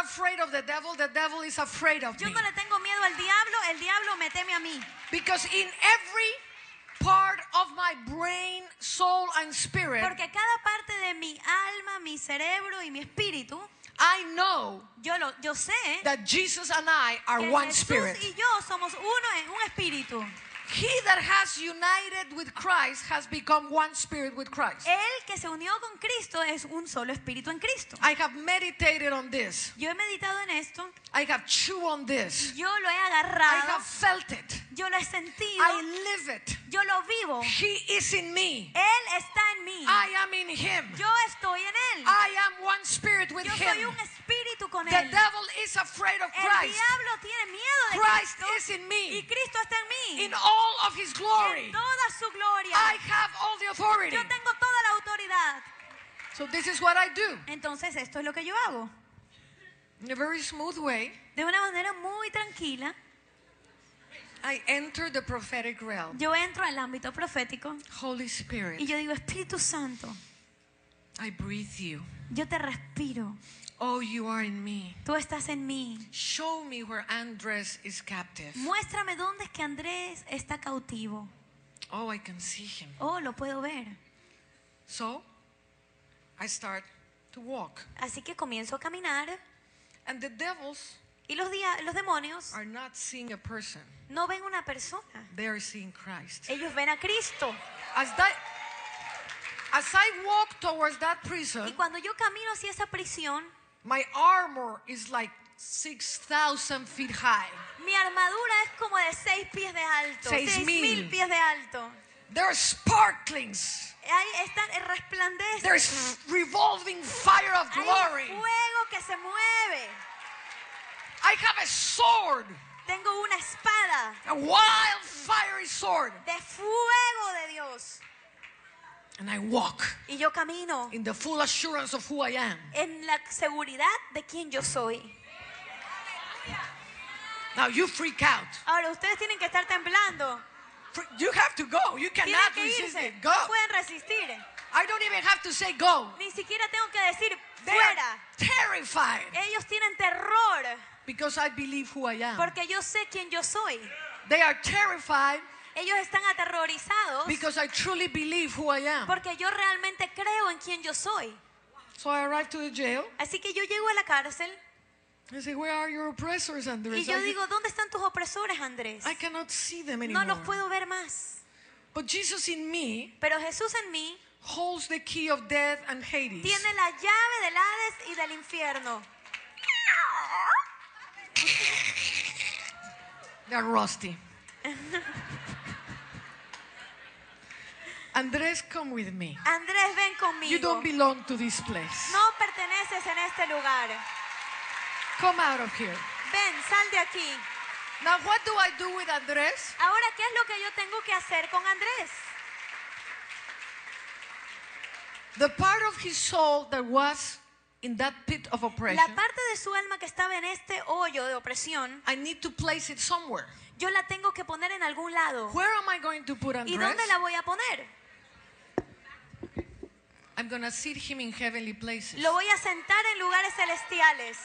afraid of the devil is afraid of Yo me. no le tengo miedo al diablo, el diablo me teme a mí. Because in every part of my brain, soul, and spirit, Porque cada parte de mi alma, mi cerebro y mi espíritu, I know yo sé that Jesus and I are que one Jesús spirit. y yo somos uno en un espíritu. He that has united with Christ has become one spirit with Christ. El que se unió con Cristo es un solo espíritu en Cristo. I have meditated on this. Yo he meditado en esto, I have chewed on this. yo lo he I agarrado, have felt it. yo lo he sentido, I live it. yo lo vivo. He is in me. Él está en mí. I am in him. Yo estoy en él. I am one spirit with Yo soy him. un espíritu con The él. devil is afraid of El Christ. diablo tiene miedo de Christ Cristo is in y me. Cristo está en mí. In all of his glory. En toda su gloria. I have all the authority. Yo tengo toda la autoridad. So this is what I do. Entonces esto es lo que yo hago. In a very smooth way, De una manera muy tranquila, I enter the prophetic realm. yo entro al ámbito profético Holy y Spirit, yo digo, Espíritu Santo, I breathe you. yo te respiro. Oh, you are in me. Tú estás en mí. Show me where Andres is captive. Muéstrame dónde es que Andrés está cautivo. Oh, I can see him. Oh, lo puedo ver. So, I start to walk. Así que comienzo a caminar And the devils y los demonios are not seeing a person. no ven una persona. They are seeing Christ. Ellos ven a Cristo. As I walk towards that prison, Y cuando yo camino hacia esa prisión, my armor is like 6,000 feet high. mi armadura es como de 6 pies de alto. 6,000 pies de alto. There's sparklings. Ahí está el resplandece. There's revolving fire of Hay glory. fuego que se mueve. I have a sword, Tengo una espada a wild fiery sword. de fuego de Dios. And I walk Y yo camino in the full assurance of who I am. en la seguridad de quién yo soy. Now you freak out. Ahora ustedes tienen que estar temblando. You have to go. You Tienen cannot que resist irse. it. Go. No pueden resistir. I don't even have to say go. Ni siquiera tengo que decir They fuera. are terrified Ellos tienen terror because I believe who I am. porque yo sé quién yo soy. They are terrified Ellos están aterrorizados because I truly believe who I am. porque yo realmente creo en quién yo soy. So I arrive to the jail. Así que yo llego a la cárcel I say, where are your oppressors, y Andres? yo digo, ¿dónde están tus opresores, Andrés? I cannot see them No anymore. los puedo ver más. But Jesus in me Pero Jesús en mí holds the key of death and Hades. tiene la llave del Hades y del infierno. They're rusty. Andres, come with me. Andrés, ven You conmigo. don't belong to this place. No perteneces en este lugar. Come out of here. Ven, sal de aquí. Now, what do I do with Andres? Ahora, ¿qué es lo que yo tengo que hacer con Andrés? The part of his soul that was in that pit of oppression, La parte de su alma que estaba en este hoyo de opresión, I need to place it somewhere. yo la tengo que poner en algún lado. Where am I going to put ¿Y Andres? dónde la voy a poner? I'm going to sit him in heavenly places. Lo voy a sentar en lugares celestiales.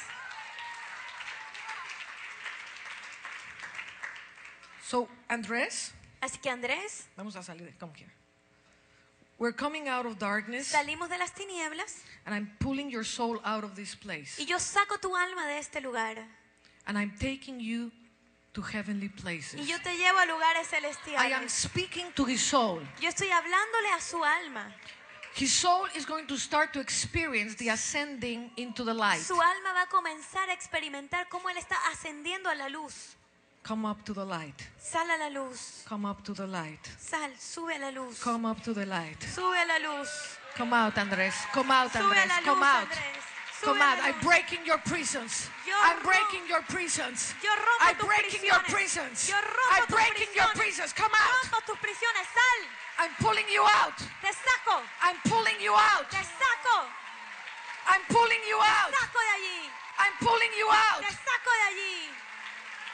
So, Andres, Así que Andrés, vamos a salir. Come here. We're coming out of darkness, salimos de las tinieblas and I'm pulling your soul out of this place. y yo saco tu alma de este lugar. And I'm taking you to heavenly places. Y yo te llevo a lugares I am celestiales. speaking to his soul. Yo estoy hablándole a su alma. His soul is going to start to experience the ascending into the light. Su alma va a comenzar a experimentar cómo él está ascendiendo a la luz. Come up to the light. Sal a la luz. Come up to the light. Sal, sube a la luz. Come up to the light. Sube a la luz. Come out, Andres. Come out, Sube a Andres. la Come luz, out. Andrés. Come Sube a out. la I'm luz. breaking your prisons. Yo I'm rom- breaking your prisons. Yo rompo I'm tus breaking your prisiones. prisons. Yo rompo I'm tus breaking your prisiones. prisons. Come out. Rompo tus prisiones. Sal. I'm pulling you out. Te saco. I'm pulling you out. Te saco. I'm pulling you out. Te saco de allí. I'm pulling you out. Te saco de allí.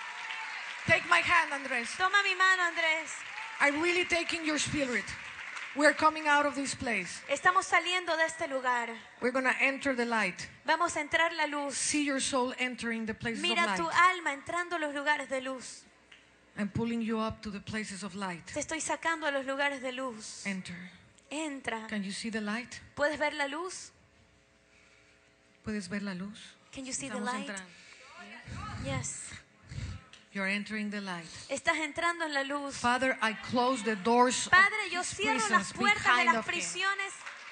Take my hand, Andres. Toma mi mano, Andrés. I'm really taking your spirit. We're coming out of this place. Estamos saliendo de este lugar. We're going to enter the light. Vamos a entrar la luz. See your soul entering the places of Mira tu light. alma entrando a los lugares de luz. I'm pulling you up to the places of light. Te estoy sacando a los lugares de luz. Enter. Entra. Can you see the light? ¿Puedes ver la luz? ¿Puedes ver la luz? Can you see the Estamos light? entrando. Yes. You're entering the light. Estás entrando en la luz. Father, I close the doors Padre, of yo his cierro las prisons puertas de behind las of him. prisiones